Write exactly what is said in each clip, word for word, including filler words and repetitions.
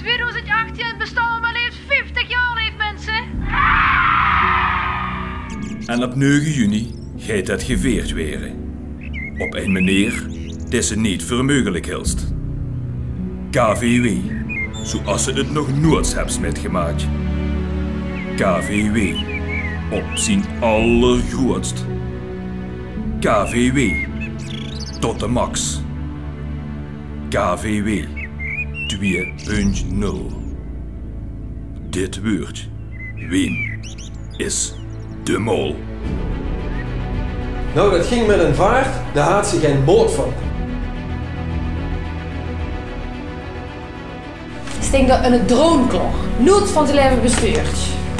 tweeduizend achttien bestaan maar liefst vijftig jaar heeft, mensen. En op negen juni gaat het geveerd worden. Op een manier die ze niet voor mogelijk hielst. K V W, zoals ze het nog nooit hebben metgemaakt. K V W, op zijn allergrootst. K V W, tot de max. K V W twee punt nul. Dit woord, wie is de mol? Nou, dat ging met een vaart, daar had ze geen boot van. Sting dat een droomklok. Nooit van zijn leven bestuurd.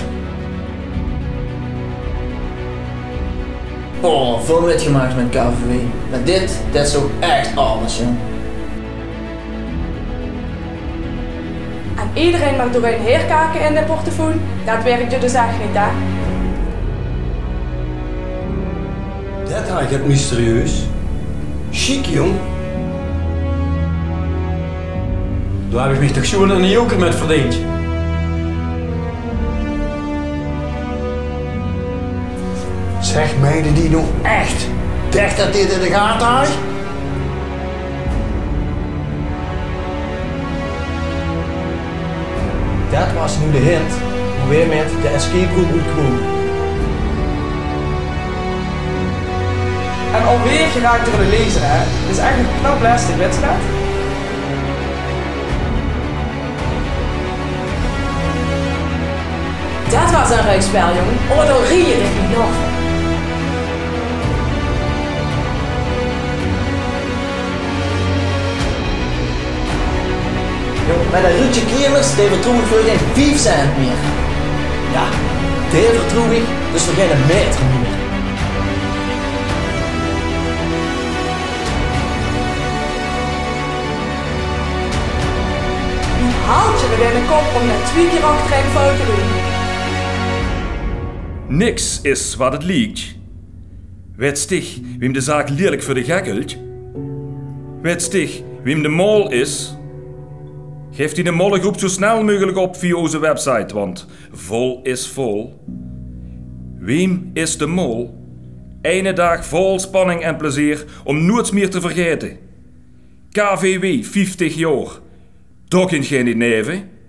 Oh, veel metgemaakt met K V W. Maar dit, dit is ook echt alles, joh. En iedereen mag door een heerkaken in de portofoon. Dat werkt je dus echt niet, hè? Dat had je het mysterieus. Chic, jong. Daar heb ik me toch zo een joker met verdiend. Zeg meiden die nog echt dacht dat dit in de gaten had? Dat was nu de hint hoe weer met de escape room moet komen. En alweer geraakt door de lezer, hè? Het is echt een knap lastig wedstrijd. Dat was een reukspel, jongen. Oh, dan rie je dit niet nog. Maar dat Ruudje Kremers, die vertrouw ik voor geen vijf cent meer. Ja, die vertrouw ik dus voor geen meter meer. Hoe haalt je me in de kop om net twee keer achterin fout te doen? Niks is wat het lijkt. Weet stig wiem de zaak lelijk voor de gekkelt? Weet stig wiem de mol is? Geef die de mollengroep zo snel mogelijk op via onze website, want vol is vol. Wiem is de mol? Ene dag vol spanning en plezier om nooit meer te vergeten. K V W vijftig jaar. Toch in geen neven.